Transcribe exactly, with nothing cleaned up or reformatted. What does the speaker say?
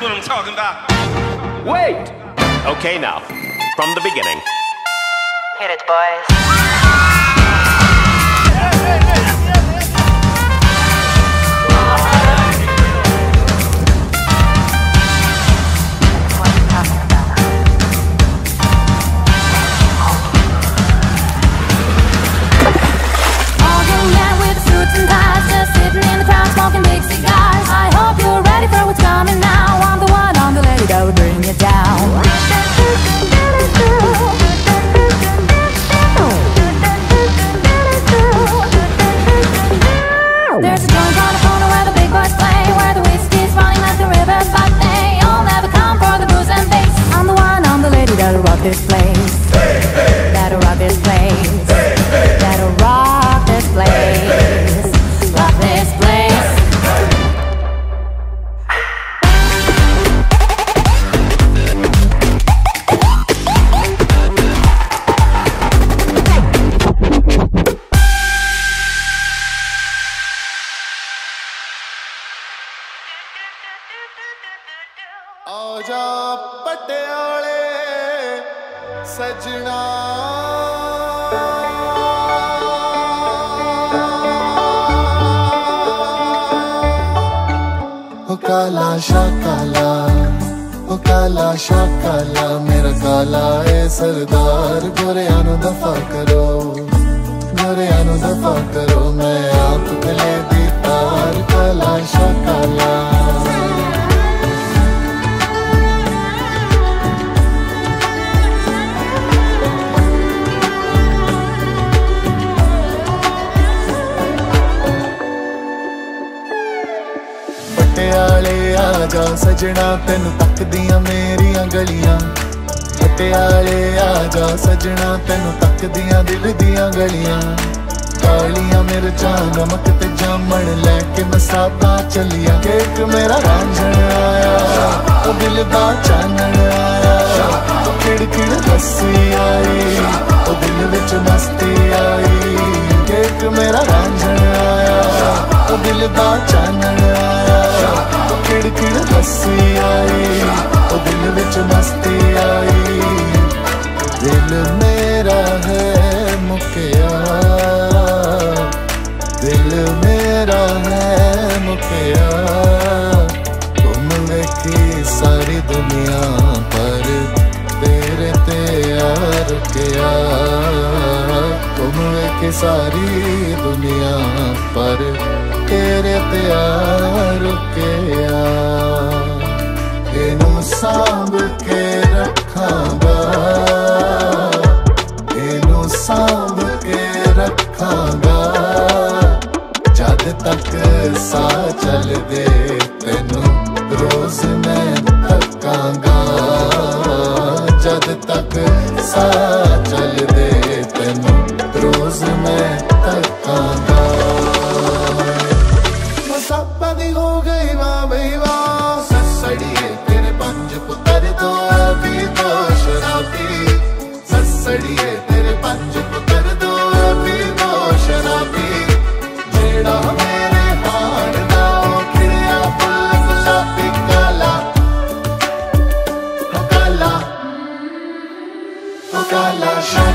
what I'm talking about. Wait! Okay, now, from the beginning. Hit it, boys. Smoking big cigars. I hope you're ready for what's coming now. I'm the one on the lady that would bring you down. There's a joint on the corner where the big boys play, where the whiskey's running like the rivers, but they all never come for the booze and bass. I'm the one on the lady that'll rock this place. That'll rock this place. That'll rock this place. Rock this place. आजा पटियाले सजना ओ काला शा काला ओ काला शा काला मेरा काला ए सरदार गोरिया नू दफा करो गोरिया नू दफा करो मैं आप गले दी तार काला शा काला पटियाले आजा सजना तेन तकदियां मेरियां गलियां पटियाले आजा सजना तेन तकदियां दिल दियां गलियां कालियां मिर्चां नमक ते जामन लैके मसाबा चलिया केक मेरा रांझण आया ओ दिल दा चानण आया ओ खिड़खिड़ हसी आई ओ दिल विच मस्ती आई केक मेरा रांझण आया ओ दिल दा चानण आया खिड़खिड़ हसी आई ओ दिल विच मस्ती आई दिल मेरा है मुकिया दिल मेरा है मुकिया तुम वेखी सारी दुनिया पर तेरे ते यार रुकिया तुम वेखी सारी दुनिया पर तेरे ते यार रुकिया इनू सांभ के रखांगा इनू सांभ के रखांगा जद तक सा चल दे तेनू रोज मैं थकांगा जद तक सा चल दे तेनू रोज मैं थकांगा हो गई मां बई मां ससड़िए तेरे पंज पुत्र दो भी दो शराबी ससड़िए तेरे पंज पुत्र दो भी दो शराबी जेड़ा मेरे हार दा खिड़िया फुल गुलाबी काला काला काला